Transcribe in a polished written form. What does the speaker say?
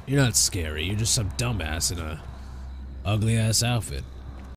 You're not scary. You're just some dumbass in a ugly-ass outfit.